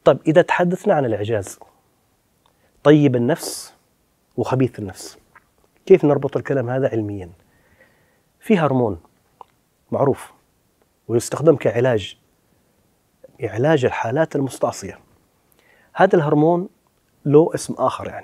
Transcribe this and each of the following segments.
طيب إذا تحدثنا عن الإعجاز، طيب النفس وخبيث النفس، كيف نربط الكلام هذا علميا؟ في هرمون معروف ويستخدم كعلاج، علاج الحالات المستعصية. هذا الهرمون له اسم آخر، يعني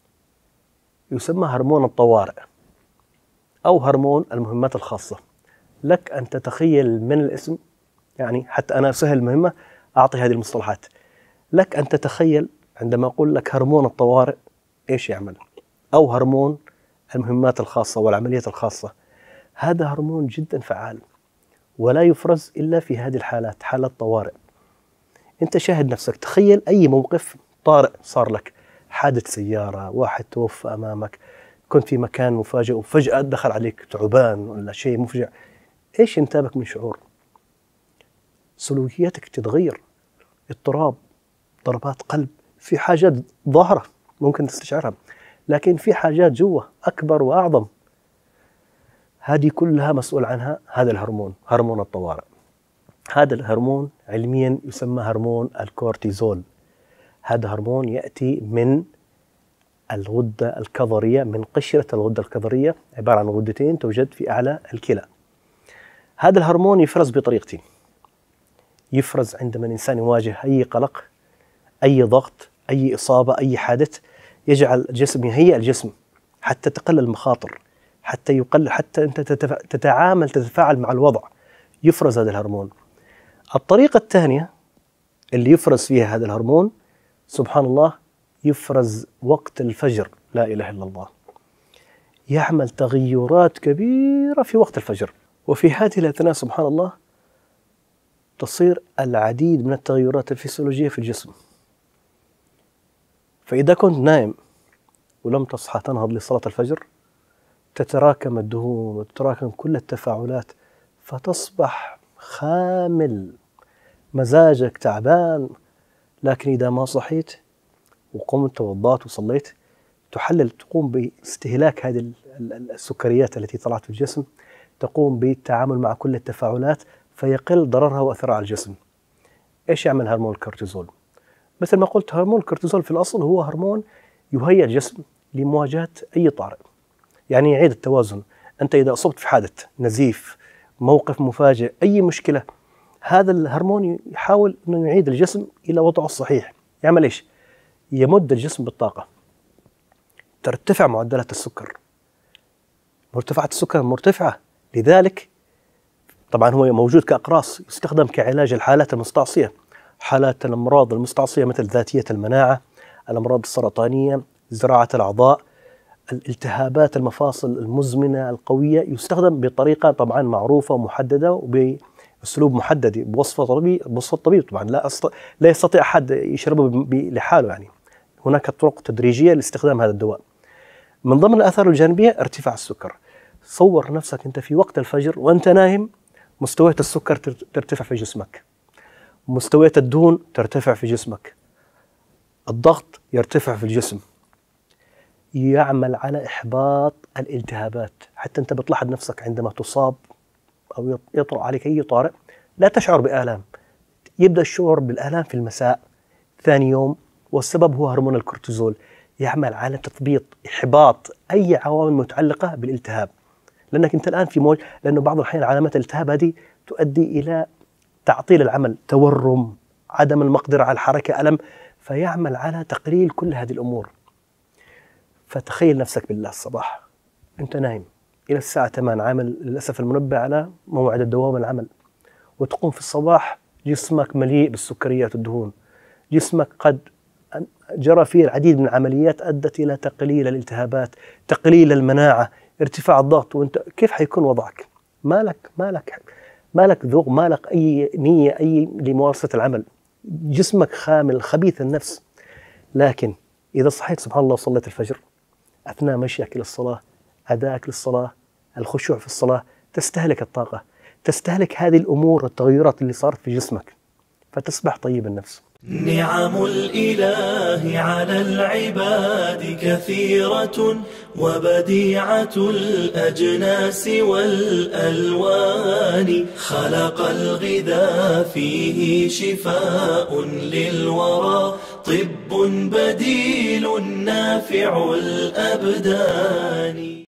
يسمى هرمون الطوارئ أو هرمون المهمات الخاصة. لك أن تتخيل من الاسم، يعني حتى أنا سهل المهمة أعطي هذه المصطلحات، لك أن تتخيل عندما أقول لك هرمون الطوارئ إيش يعمل، أو هرمون المهمات الخاصة والعمليات الخاصة. هذا هرمون جدا فعال ولا يفرز إلا في هذه الحالات، حالات طوارئ. أنت شاهد نفسك، تخيل أي موقف طارئ صار لك، حادث سيارة، واحد توفى أمامك، كنت في مكان مفاجئ وفجأة دخل عليك تعبان ولا شيء مفجع، إيش ينتابك من شعور؟ سلوكياتك تتغير، اضطراب، ضربات قلب، في حاجات ظاهرة ممكن تستشعرها، لكن في حاجات جوا أكبر وأعظم. هذه كلها مسؤول عنها هذا الهرمون، هرمون الطوارئ. هذا الهرمون علميا يسمى هرمون الكورتيزول. هذا هرمون يأتي من الغدة الكظرية، من قشرة الغدة الكظرية، عبارة عن غدتين توجد في أعلى الكلى. هذا الهرمون يفرز بطريقتين، يفرز عندما الإنسان يواجه أي قلق، أي ضغط، أي إصابة، أي حادث، يجعل الجسم، يهيئ الجسم حتى تقلل المخاطر، حتى يقلل، حتى أنت تتفاعل مع الوضع، يفرز هذا الهرمون. الطريقة الثانية اللي يفرز فيها هذا الهرمون، سبحان الله، يفرز وقت الفجر، لا إله إلا الله، يعمل تغيرات كبيرة في وقت الفجر. وفي هذه الأثناء سبحان الله تصير العديد من التغيرات الفسيولوجية في الجسم. فإذا كنت نائم ولم تصحى تنهض لصلاة الفجر، تتراكم الدهون وتتراكم كل التفاعلات، فتصبح خامل، مزاجك تعبان. لكن إذا ما صحيت وقمت توضأت وصليت، تقوم باستهلاك هذه السكريات التي طلعت في الجسم، تقوم بالتعامل مع كل التفاعلات، فيقل ضررها وأثرها على الجسم. إيش يعمل هرمون الكورتيزول؟ مثل ما قلت، هرمون الكورتيزول في الأصل هو هرمون يهيئ الجسم لمواجهة أي طارئ، يعني يعيد التوازن. أنت إذا أصبت في حادث، نزيف، موقف مفاجئ، أي مشكلة، هذا الهرمون يحاول أنه يعيد الجسم إلى وضعه الصحيح. يعمل إيش؟ يمد الجسم بالطاقة، ترتفع معدلات السكر، مرتفعات السكر مرتفعة، لذلك طبعا هو موجود كأقراص، يستخدم كعلاج الحالات المستعصية، حالات الأمراض المستعصية مثل ذاتية المناعة، الأمراض السرطانية، زراعة الأعضاء، الالتهابات المفاصل المزمنة القوية، يستخدم بطريقة طبعا معروفة ومحددة وبأسلوب محدد، بوصفة الطبيب. طبعا لا يستطيع أحد يشربه لحاله، يعني هناك طرق تدريجية لاستخدام هذا الدواء. من ضمن الآثار الجانبية ارتفاع السكر. صور نفسك أنت في وقت الفجر وأنت نايم، مستويات السكر ترتفع في جسمك، مستويات الدهون ترتفع في جسمك، الضغط يرتفع في الجسم، يعمل على إحباط الالتهابات. حتى أنت بتلاحظ نفسك عندما تصاب أو يطرأ عليك أي طارئ لا تشعر بآلام، يبدأ الشعور بالآلام في المساء ثاني يوم، والسبب هو هرمون الكورتيزول، يعمل على تثبيط، إحباط أي عوامل متعلقة بالالتهاب. لأنك أنت الآن في لأنه بعض الأحيان علامات الالتهاب هذه تؤدي إلى تعطيل العمل، تورم، عدم المقدرة على الحركة، ألم، فيعمل على تقليل كل هذه الأمور. فتخيل نفسك بالله الصباح أنت نايم إلى الساعة 8، عامل للأسف المنبه على موعد الدوام العمل، وتقوم في الصباح جسمك مليء بالسكريات والدهون، جسمك قد جرى فيه العديد من العمليات أدت إلى تقليل الالتهابات، تقليل المناعة، ارتفاع الضغط، وأنت كيف حيكون وضعك؟ مالك ذوق، مالك أي نية لممارسة العمل، جسمك خامل، خبيث النفس. لكن إذا صحيت سبحان الله وصليت الفجر، أثناء مشيك إلى الصلاة، أدائك للصلاة، الخشوع في الصلاة، تستهلك الطاقة، تستهلك هذه الأمور والتغيرات اللي صارت في جسمك، فتصبح طيب النفس. نعم الإله على العباد كثيرة وبديعة الأجناس والألوان. خلق الغذاء فيه شفاء للورى، طب بديل نافع الأبدان.